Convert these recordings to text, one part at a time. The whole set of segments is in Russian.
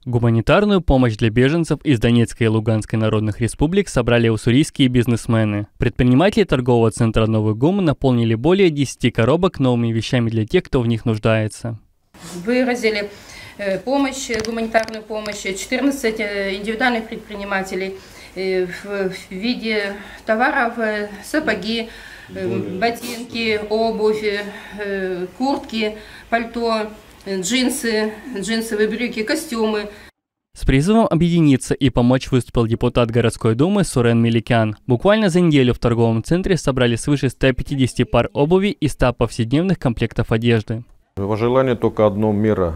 Гуманитарную помощь для беженцев из Донецкой и Луганской народных республик собрали уссурийские бизнесмены. Предприниматели торгового центра «Новый ГУМ» наполнили более 10 коробок новыми вещами для тех, кто в них нуждается. Выразили помощь, гуманитарную помощь 14 индивидуальных предпринимателей в виде товаров: сапоги, ботинки, обувь, куртки, пальто, джинсы, джинсовые брюки, костюмы. С призывом объединиться и помочь выступил депутат городской думы Сурен Меликян. Буквально за неделю в торговом центре собрали свыше 150 пар обуви и 100 повседневных комплектов одежды. Желание только одно: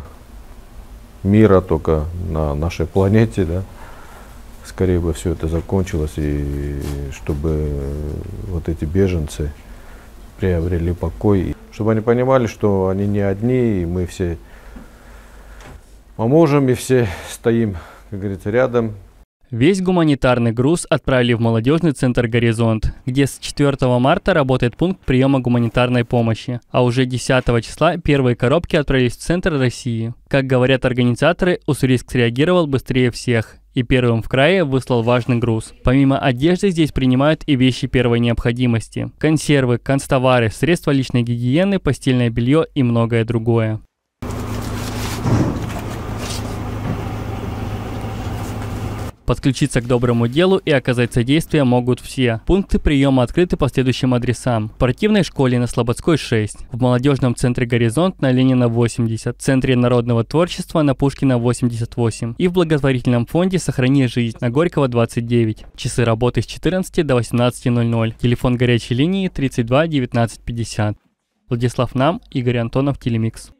мира только на нашей планете, да. Скорее бы все это закончилось, и чтобы вот эти беженцы приобрели покой, чтобы они понимали, что они не одни, и мы все поможем, и все стоим, как говорится, рядом. Весь гуманитарный груз отправили в молодежный центр «Горизонт», где с 4 марта работает пункт приема гуманитарной помощи, а уже 10 числа первые коробки отправились в центр России. Как говорят организаторы, Уссурийск среагировал быстрее всех и первым в крае выслал важный груз. Помимо одежды здесь принимают и вещи первой необходимости: консервы, канцтовары, средства личной гигиены, постельное белье и многое другое. Подключиться к доброму делу и оказать содействие могут все. Пункты приема открыты по следующим адресам: в спортивной школе на Слободской 6, в молодежном центре «Горизонт» на Ленина 80, в Центре народного творчества на Пушкина 88 и в благотворительном фонде «Сохрани жизнь» на Горького 29. Часы работы с 14 до 18:00. Телефон горячей линии 32 19 50. Владислав Нам, Игорь Антонов, Телемикс.